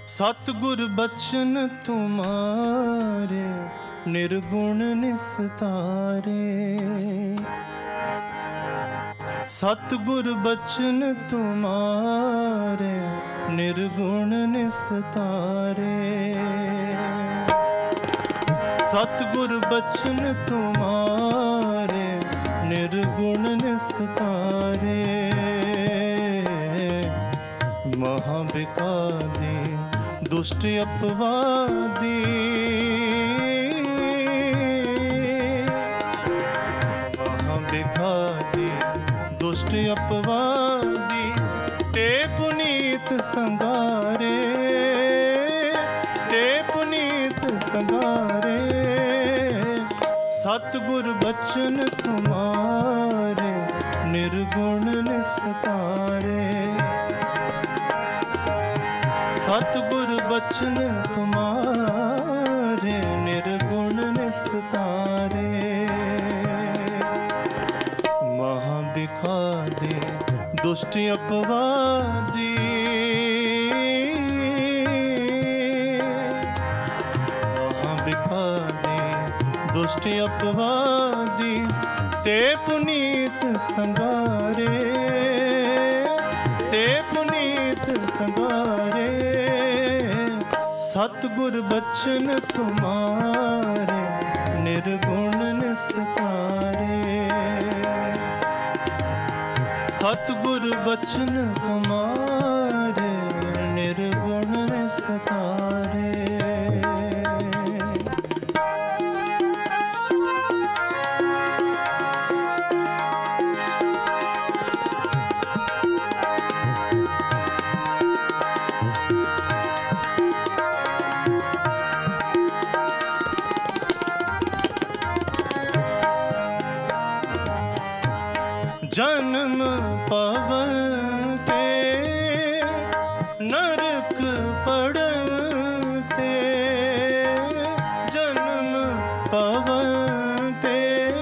सतगुर बचन तुम्हारे निर्गुण निस्तारे। सतगुर बचन तुम्हारे निर्गुण निस्तारे। सतगुर बचन तुम्हारे निर्गुण निस्तारे। महाबिकादी दुष्ट अपवादी, महाबिकादी दुष्ट अपवादी, ते पुनीत संगारे, ते पुनीत संगारे। सतगुर बचन तुम्हारे निर्गुण निस्तारे। सतगुर बचन तुम्हारे निर्गुण निस्तारे। महाबिकादी दुष्ट अपवादी, महाबिकादी दुष्ट अपवादी, ते पुनीत संगारे, ते पुनीत संगारे। सतगुर बचन तुम्हारे निर्गुण निस्तारे। सतगुर बचन तुम्हारे निर्गुण निस्तारे। जन्म पवन ते नरक पड़ते, जन्म पवन ते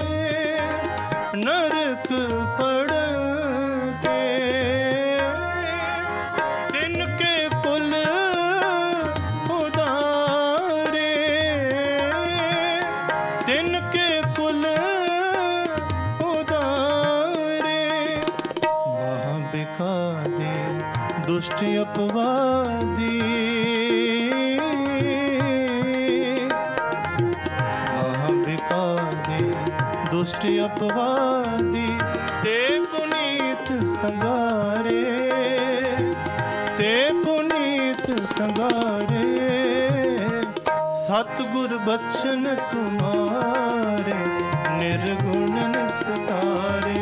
नरक पड़ते। तिनके कुल उदारे, तिनके कुल दुष्ट अपवादी, महाबिकादी दुष्ट अपवादी, ते पुनीत संगारे, ते पुनीत संगारे। सतगुर बचन तुम्हारे निर्गुण निस्तारे।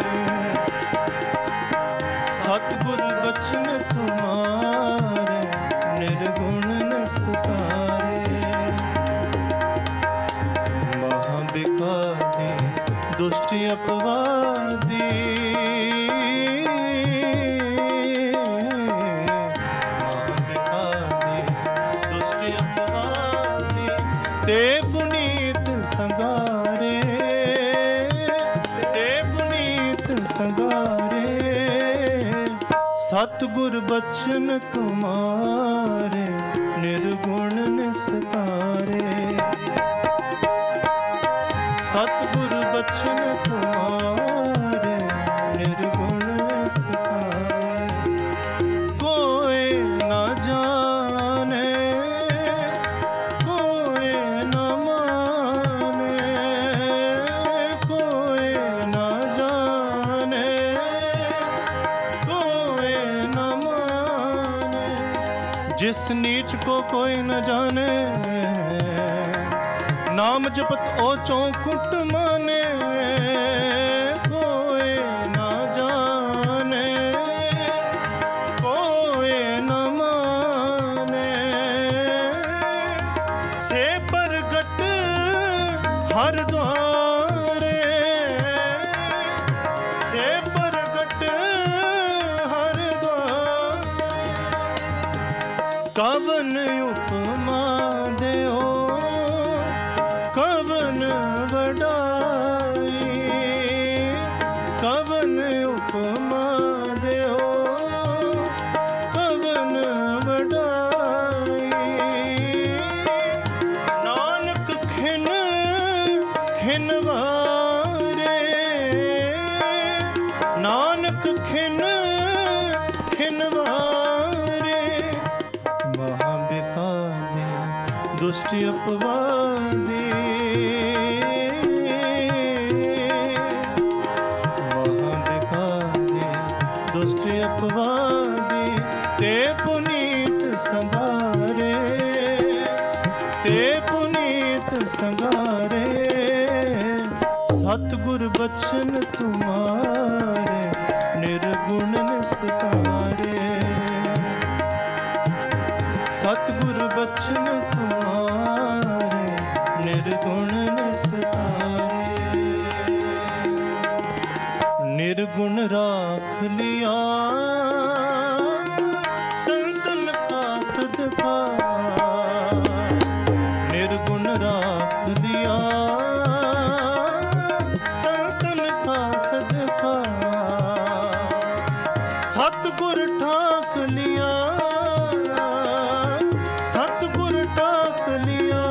सतगुर बचन तुम्हारे निर्गुण निस्तारे। महाबिकादी दुष्ट अपवादी, महाबिकादी दुष्ट अपवादी, ते पुनीत संगारे, ते पुनीत संगारे। सतगुर बचन तुम्हारे निर्गुण निस्तारे। सतगुर बचन तुम्हारे निर्गुण निस्तारे। कोई न जाने, कोई न माने, कोई न जाने, जिस नीच को कोई न जाने। नाम जपत ओ चौकुट माने, कोई न जाने, कोई न माने। से प्रगट हर द्वारे, से प्रगट हर द्वारे। कवन उपमा देओ, कवन वडाई, कवन उपमा देओ, कवन वडाई। दुष्ट अपवादी महाभिकारी दुष्ट अपवादी ते पुनीत संगारे ते पुनीत संगारे सतगुर बचन तुम्हारे निर्गुण निस्तारे सतगुर बचन तुम्हारे निर्गुण निस्तारे निर्गुण राख लिया संतन का सदका निर्गुण राख लिया संतन का सदका सतगुर ठाक लिया सतगुर ठाक लिया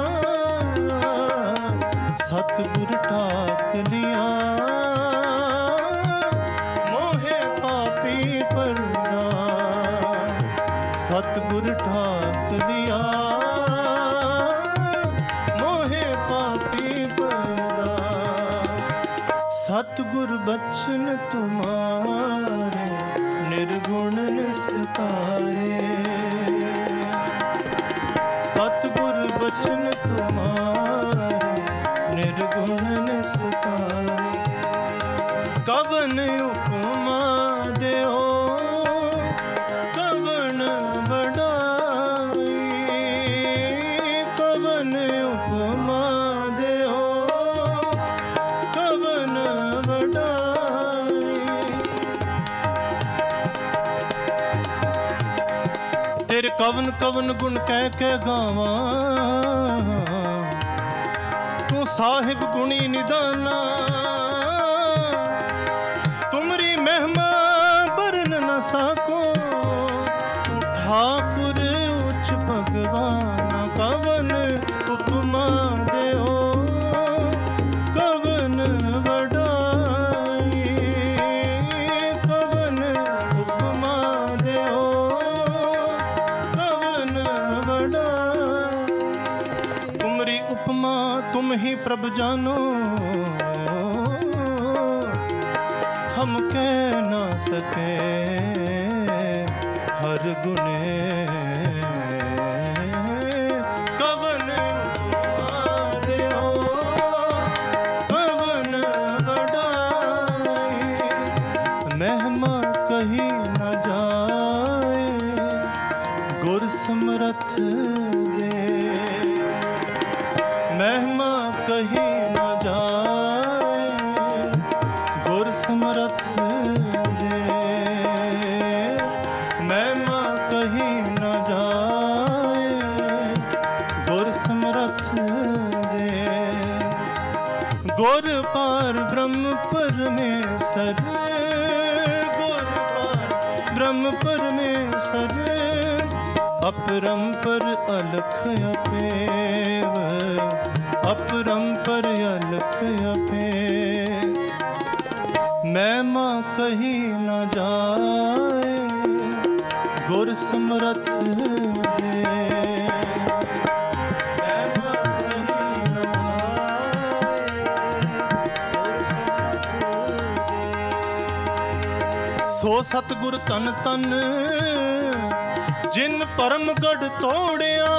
सतगुर ठाक लिया मोहे पापी परदा सतगुर ठाक लिया मोहे पापी परदा सतगुर बचन तुम्हारे निर्गुण निस्तारे सतगुर बचन तुम्हारे निर्गुण निस्तारे कवन उपमा देओ कवन बड़ाई कवन उपमा देओ कवन बड़ाई तेरे कवन कवन गुण कह गावा तू साहिब गुणी निदाना तुमरी महिमा बरन न सको ठाकुर उच्च भगवान कवन उपमा देओ कवन बड़ाई कवन उपमा देओ कवन बड़ाई तुमरी उपमा तुम ही प्रभ जानो हम कह ना सके हर गुणे कवन उपमा देओ कवन बड़ाई महिमा कही न जाए गुर समरथ दे महिमा कही न जाए गुर समरथ दे महिमा कही न जाए गुर समरथ दे गुर पार ब्रह्म परमेश्वर गुर पार ब्रह्म परमेश्वर अपरंपर अलख अपेव अपरंपर अलख अपेव महिमा कही न जाए गुर समरथ दे महिमा कही न जाए गुर समरथ दे सो सतगुर तन तन जिन परम गढ़ तोड़िया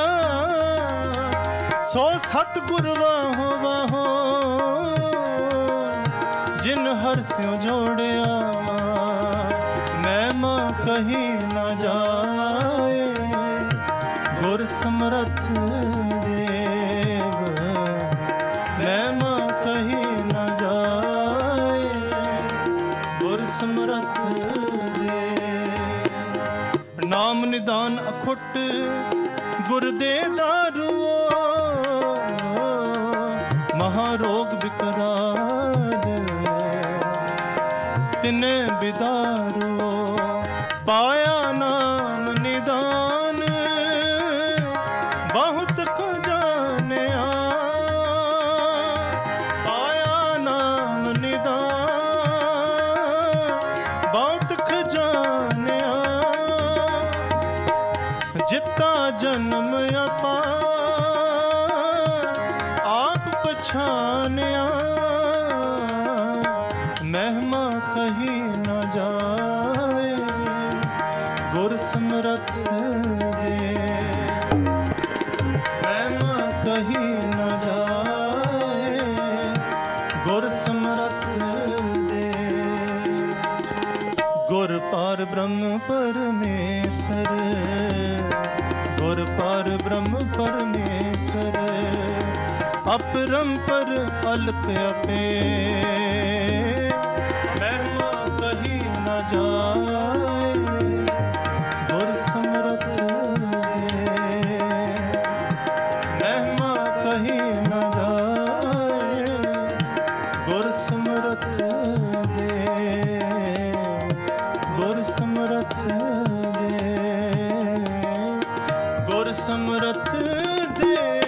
सो सतगुर वाहो वाहो जिन हर स्यों जोड़िया महिमा कही न जाए गुर समरथ देव महिमा कही न जाए गुर समरथ नाम निदान अखुट गुर दे दारुओ महारोग विकराल तिने बिदारो पाया नाम निदान बहुत खजानिया पाया नाम निदान बहुत खजानिया जिता जन्म अपार ਗੁਰ ਸਮਰੱਥ ਦੇ ਮਹਿਮਾ ਕਹੀ ਨ ਜਾਏ, ਗੁਰ ਸਮਰੱਥ ਦੇ। ਗੁਰ ਪਾਰ ਬ੍ਰਹਮ ਪਰਮੇਸ਼ਰ, ਗੁਰ ਪਾਰ ਬ੍ਰਹਮ ਪਰਮੇਸ਼ਰ, ਅਪਰੰਪਰ ਅਲਖ ਆਪੇ, ਮਹਿਮਾ ਕਹੀ ਨ ਜਾਏ, ਗੁਰ ਸਮਰੱਥ ਦੇ। ਮਹਿਮਾ ਕਹੀ ਨ ਜਾਏ, ਗੁਰ ਸਮਰੱਥ ਦੇ, ਗੁਰ ਸਮਰੱਥ ਦੇ, ਗੁਰ ਸਮਰੱਥ ਦੇ।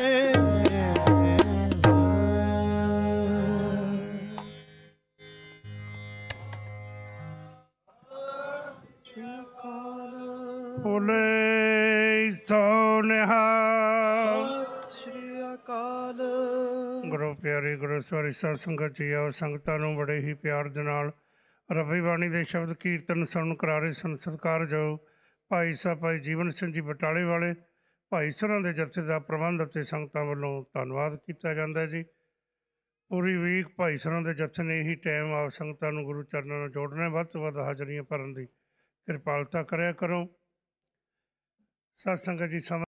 ਬੋਲੇ ਸੋ ਨਿਹਾਲ। ਸਤਿ ਸ਼੍ਰੀ ਅਕਾਲ। ਗੁਰੂ ਪਿਆਰੀ ਗੁਰੂ ਸਵਾਰੀ ਸਾਧ ਸੰਗਤ ਜੀ, ਆਓ ਸੰਗਤਾਂ ਨੂੰ ਬੜੇ ਹੀ ਪਿਆਰ ਦੇ ਨਾਲ ਰੱਬੀ ਬਾਣੀ ਦੇ ਸ਼ਬਦ ਕੀਰਤਨ ਸੁਣਨ ਕਰਾ ਰਹੇ ਸਨ। ਸਤਿਕਾਰਯੋਗ ਭਾਈ ਸਾਹਿਬ ਭਾਈ ਜੀਵਨ ਸਿੰਘ ਜੀ ਬਟਾਲੇ ਵਾਲੇ ਭਾਈ ਸਰਾਂ ਦੇ ਜਥੇ ਦਾ ਪ੍ਰਬੰਧ ਅਤੇ ਸੰਗਤਾਂ ਵੱਲੋਂ ਧੰਨਵਾਦ ਕੀਤਾ ਜਾਂਦਾ ਹੈ ਜੀ। ਪੂਰੀ ਵੀਕ ਭਾਈ ਸਰਾਂ ਦੇ ਜਥੇ ਨੇ ਇਹੀ ਟਾਈਮ ਆਪ ਸੰਗਤਾਂ ਨੂੰ ਗੁਰੂ ਚਰਨਾਂ ਨਾਲ ਜੋੜਨਾ, ਵੱਧ ਤੋਂ ਵੱਧ ਹਾਜ਼ਰੀਆਂ ਭਰਨ ਦੀ ਕਿਰਪਾਲਤਾ ਕਰਿਆ ਕਰੋ। ਸਤਿ ਸੰਗਤ ਜੀ, ਸਮਾਂ